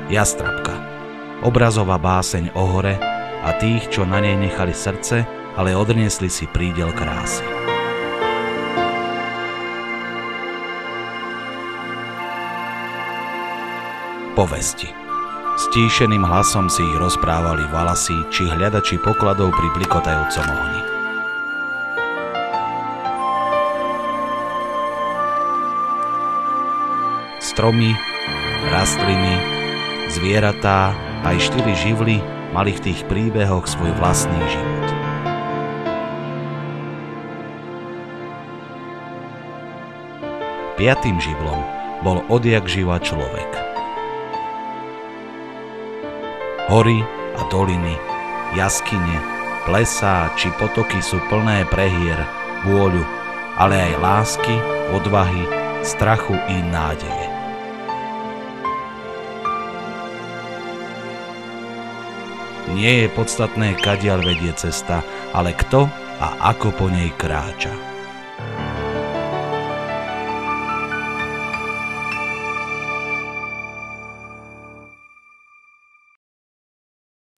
Jastrabka. Obrazová báseň o hore a tých, čo na nej nechali srdce, ale odniesli si prídel krásy. Povesti. Stíšeným hlasom si ich rozprávali valasi či hľadači pokladov pri blikotajúcom ohni. Stromy, rastliny, zvieratá aj 4 živly mali v tých príbehoch svoj vlastný život. Piatým živlom bol odjakživa človek. Hory a doliny, jaskyne, plesá či potoky sú plné prehier, vôľu, ale aj lásky, odvahy, strachu i nádeje. Nie je podstatné, kadiaľ vedie cesta, ale kto a ako po nej kráča.